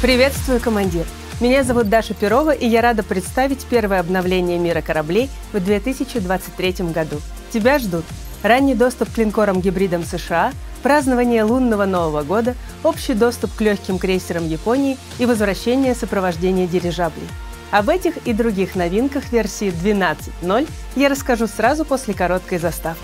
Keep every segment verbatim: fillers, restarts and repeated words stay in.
Приветствую, командир! Меня зовут Даша Перова, и я рада представить первое обновление мира кораблей в две тысячи двадцать третьем году. Тебя ждут ранний доступ к линкорам-гибридам США, празднование лунного Нового года, общий доступ к легким крейсерам Японии и возвращение сопровождения дирижаблей. Об этих и других новинках версии двенадцать ноль я расскажу сразу после короткой заставки.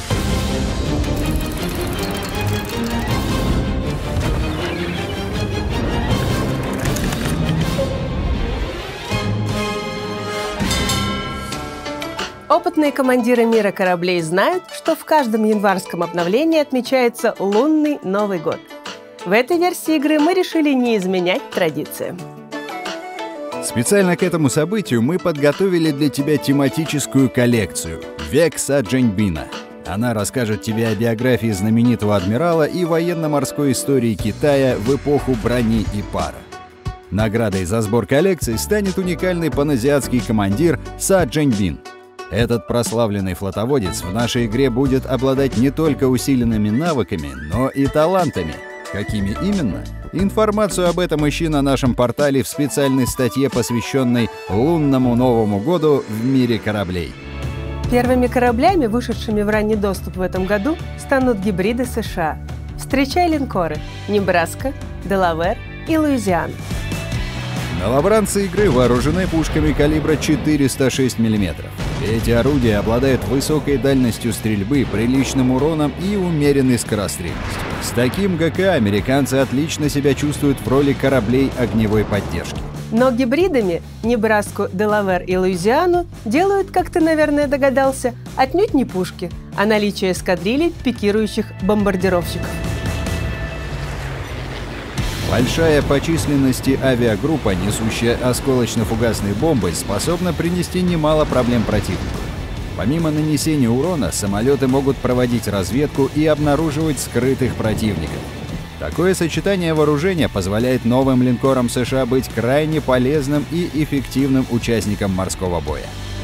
Опытные командиры мира кораблей знают, что в каждом январском обновлении отмечается лунный Новый год. В этой версии игры мы решили не изменять традициям. Специально к этому событию мы подготовили для тебя тематическую коллекцию «Век Са-Джэньбина». Она расскажет тебе о биографии знаменитого адмирала и военно-морской истории Китая в эпоху брони и пара. Наградой за сбор коллекции станет уникальный паназиатский командир Са-Джэньбин. Этот прославленный флотоводец в нашей игре будет обладать не только усиленными навыками, но и талантами. Какими именно? Информацию об этом ищи на нашем портале в специальной статье, посвященной лунному Новому году в мире кораблей. Первыми кораблями, вышедшими в ранний доступ в этом году, станут гибриды США. Встречай линкоры «Небраска», «Делавэр» и «Луизиана». Новобранцы игры вооружены пушками калибра четыреста шесть миллиметров. Эти орудия обладают высокой дальностью стрельбы, приличным уроном и умеренной скорострельностью. С таким ГК американцы отлично себя чувствуют в роли кораблей огневой поддержки. Но гибридами Небраску, Делавэр и Луизиану делают, как ты, наверное, догадался, отнюдь не пушки, а наличие эскадрилей пикирующих бомбардировщиков. Большая по численности авиагруппа, несущая осколочно-фугасные бомбы, способна принести немало проблем противнику. Помимо нанесения урона, самолеты могут проводить разведку и обнаруживать скрытых противников. Такое сочетание вооружения позволяет новым линкорам США быть крайне полезным и эффективным участником морского боя.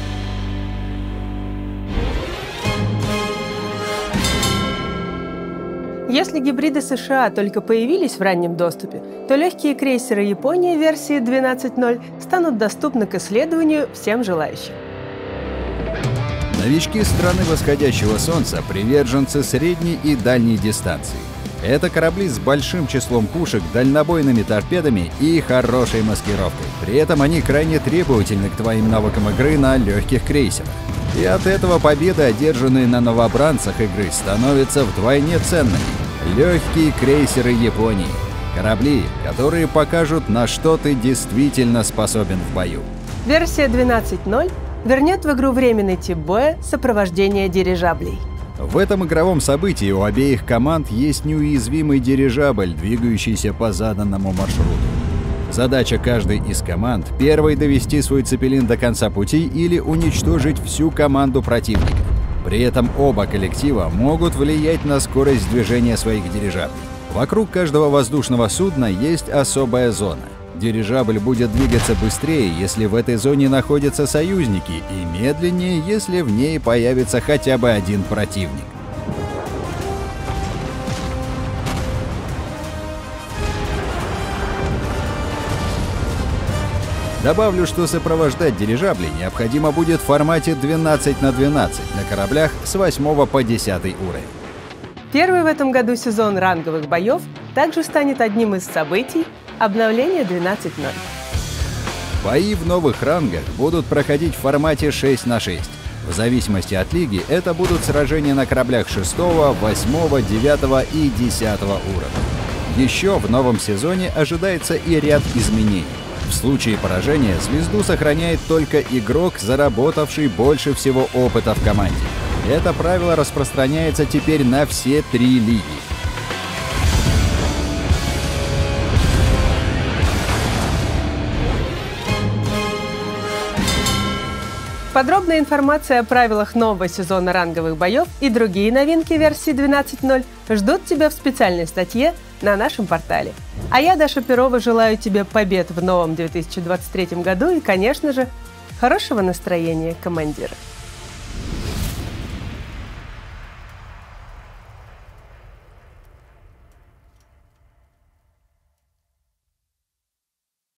Если гибриды США только появились в раннем доступе, то легкие крейсеры Японии версии двенадцать ноль станут доступны к исследованию всем желающим. Новички страны восходящего солнца – приверженцы средней и дальней дистанции. Это корабли с большим числом пушек, дальнобойными торпедами и хорошей маскировкой. При этом они крайне требовательны к твоим навыкам игры на легких крейсерах. И от этого победы, одержанные на новобранцах игры, становятся вдвойне ценными. Легкие крейсеры Японии. Корабли, которые покажут, на что ты действительно способен в бою. Версия двенадцать ноль вернет в игру временный тип боя сопровождение дирижаблей. В этом игровом событии у обеих команд есть неуязвимый дирижабль, двигающийся по заданному маршруту. Задача каждой из команд – первой довести свой цепелин до конца пути или уничтожить всю команду противника. При этом оба коллектива могут влиять на скорость движения своих дирижаблей. Вокруг каждого воздушного судна есть особая зона. Дирижабль будет двигаться быстрее, если в этой зоне находятся союзники, и медленнее, если в ней появится хотя бы один противник. Добавлю, что сопровождать дирижабли необходимо будет в формате двенадцать на двенадцать на кораблях с восьмого по десятый уровень. Первый в этом году сезон ранговых боев также станет одним из событий обновления двенадцать ноль. Бои в новых рангах будут проходить в формате шесть на шесть. В зависимости от лиги это будут сражения на кораблях шестого, восьмого, девятого и десятого уровня. Еще в новом сезоне ожидается и ряд изменений. В случае поражения звезду сохраняет только игрок, заработавший больше всего опыта в команде. Это правило распространяется теперь на все три лиги. Подробная информация о правилах нового сезона ранговых боев и другие новинки версии двенадцать ноль ждут тебя в специальной статье на нашем портале. А я, Даша Перова, желаю тебе побед в новом две тысячи двадцать третьем году и, конечно же, хорошего настроения, командира.